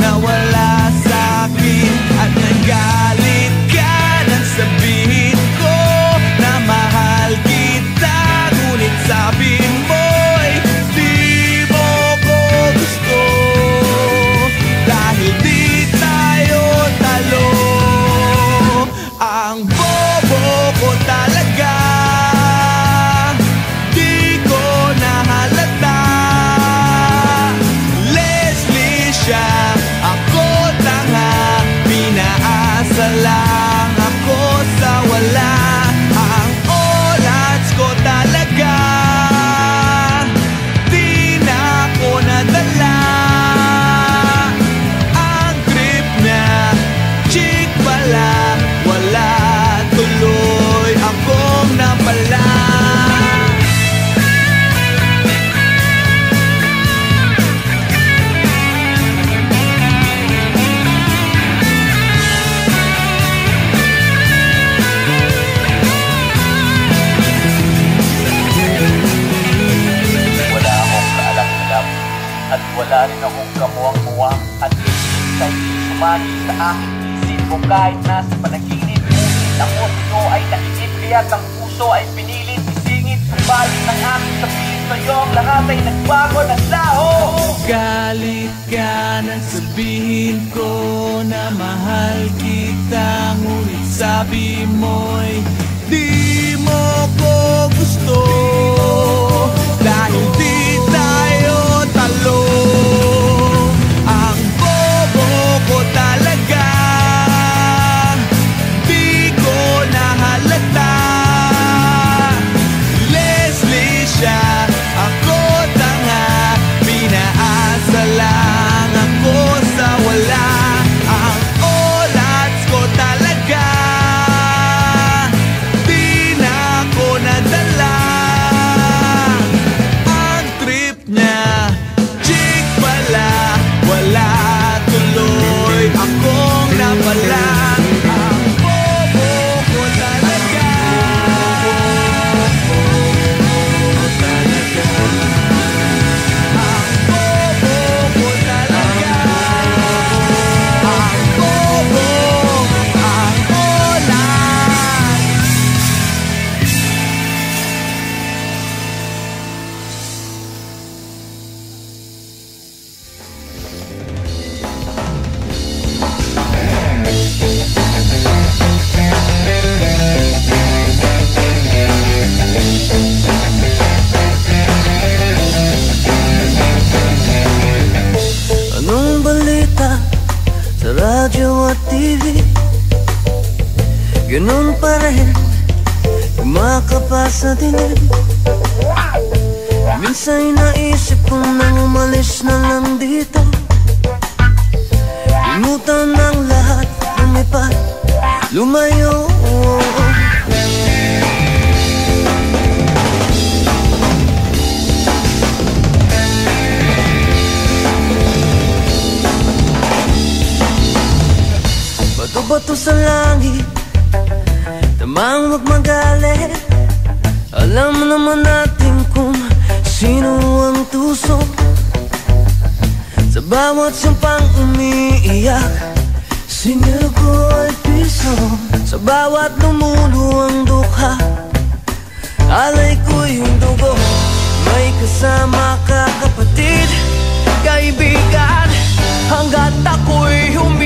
nawala sa'kin at nagalit ka nang sabihin ko na mahal kita. Ngunit sabi mo'y di mo ko gusto dahil di tayo talo. Ang bobo ko talaga, di ko nahalata. Leslie siya, ako tanga, pinaasa lang ako sa wala. Ang oras ko talaga, di na ako nadala. Ang trip na chick pala, wala tuloy akong napala. Wala akong kaalam-alam at wala rin akong kamuwang-muwang. At ika'y sumagi sa aking isip ko kahit nasa panaginip. Ngunit ako sa'yo ay nainip, kaya't ang puso ay pinilit isingit. Subalit ng aking sabihin sa'yo, ang lahat ay nagbago ng laho. Galit ka nang sabihin ko na mahal kita. Ngunit sabi mo'y di mo ko gusto dahil di tayo talo. Ang bobo ko talaga, di ko nahalata. Leslie siya, ako tanga, pinaasa lang ako sa wala. Ang oras ko talaga, di na ako nadala. Ang trip niya, chick pala, wala tuloy akong napala. Ang bobo ko talaga, ang bobo ko talaga. Ang bobo, ang oras. Anong balita sa radyo at TV? Ganun pa rin, kumakapa sa dilim. Minsan naisip ko nang umalis na lang dito. Limutan ng lahat, lumipat, lumayo. Bato-bato sa langit, tamang huwag magalit. Alam naman natin kung sino ang tuso sa bawat sampang umiiyak. Sinil ko ay piso sa bawat lumuluwang dukha. Alay ko'y dugo, may kasama ka kapatid, kaibigan. Hanggat ako'y